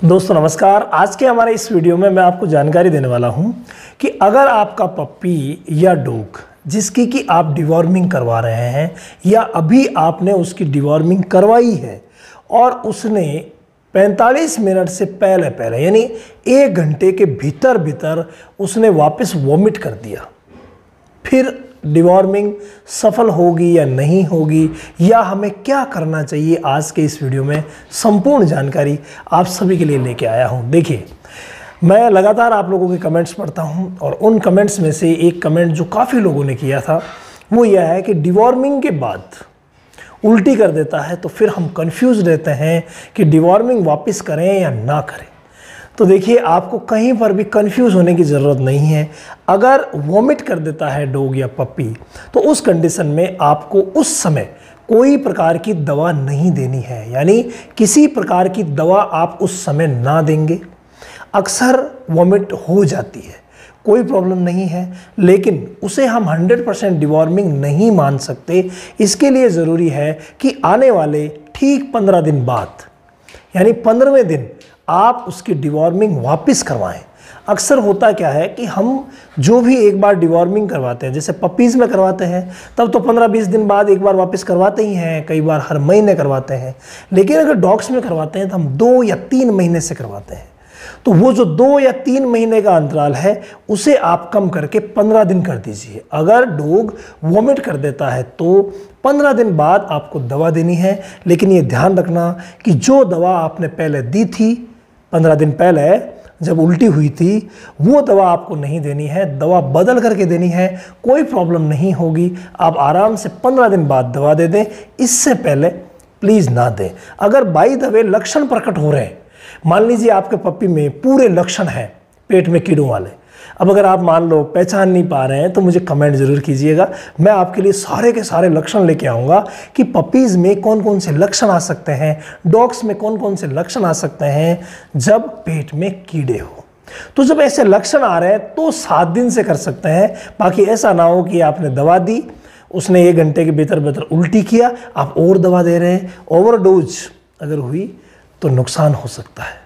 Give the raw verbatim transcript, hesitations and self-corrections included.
दोस्तों नमस्कार। आज के हमारे इस वीडियो में मैं आपको जानकारी देने वाला हूं कि अगर आपका पप्पी या डॉग जिसकी कि आप डिवॉर्मिंग करवा रहे हैं या अभी आपने उसकी डिवॉर्मिंग करवाई है और उसने पैंतालीस मिनट से पहले पहले यानी एक घंटे के भीतर भीतर उसने वापस वॉमिट कर दिया, फिर डिवॉर्मिंग सफल होगी या नहीं होगी या हमें क्या करना चाहिए, आज के इस वीडियो में संपूर्ण जानकारी आप सभी के लिए लेके आया हूं। देखिए, मैं लगातार आप लोगों के कमेंट्स पढ़ता हूं और उन कमेंट्स में से एक कमेंट जो काफ़ी लोगों ने किया था वो यह है कि डिवॉर्मिंग के बाद उल्टी कर देता है तो फिर हम कंफ्यूज रहते हैं कि डिवॉर्मिंग वापस करें या ना करें। तो देखिए, आपको कहीं पर भी कंफ्यूज होने की ज़रूरत नहीं है। अगर वॉमिट कर देता है डॉग या पप्पी तो उस कंडीशन में आपको उस समय कोई प्रकार की दवा नहीं देनी है, यानी किसी प्रकार की दवा आप उस समय ना देंगे। अक्सर वॉमिट हो जाती है, कोई प्रॉब्लम नहीं है, लेकिन उसे हम हंड्रेड परसेंट डिवॉर्मिंग नहीं मान सकते। इसके लिए ज़रूरी है कि आने वाले ठीक पंद्रह दिन बाद यानी पंद्रहवें दिन आप उसकी डिवॉर्मिंग वापस करवाएं। अक्सर होता क्या है कि हम जो भी एक बार डिवॉर्मिंग करवाते हैं, जैसे पपीज़ में करवाते हैं तब तो पंद्रह बीस दिन बाद एक बार वापस करवाते ही हैं, कई बार हर महीने करवाते हैं। लेकिन अगर डॉग्स में करवाते हैं तो हम दो या तीन महीने से करवाते हैं। तो वो जो दो या तीन महीने का अंतराल है उसे आप कम करके पंद्रह दिन कर दीजिए। अगर डॉग वॉमिट कर देता है तो पंद्रह दिन बाद आपको दवा देनी है, लेकिन ये ध्यान रखना कि जो दवा आपने पहले दी थी पंद्रह दिन पहले जब उल्टी हुई थी वो दवा आपको नहीं देनी है, दवा बदल करके देनी है। कोई प्रॉब्लम नहीं होगी, आप आराम से पंद्रह दिन बाद दवा दे दें, इससे पहले प्लीज़ ना दें। अगर बाई द वे लक्षण प्रकट हो रहे हैं, मान लीजिए आपके पप्पी में पूरे लक्षण हैं पेट में कीड़ों वाले, अब अगर आप मान लो पहचान नहीं पा रहे हैं तो मुझे कमेंट ज़रूर कीजिएगा। मैं आपके लिए सारे के सारे लक्षण लेके आऊँगा कि पपीज़ में कौन कौन से लक्षण आ सकते हैं, डॉग्स में कौन कौन से लक्षण आ सकते हैं जब पेट में कीड़े हो। तो जब ऐसे लक्षण आ रहे हैं तो सात दिन से कर सकते हैं। बाकी ऐसा ना हो कि आपने दवा दी, उसने एक घंटे के भीतर भीतर उल्टी किया, आप और दवा दे रहे हैं, ओवरडोज अगर हुई तो नुकसान हो सकता है।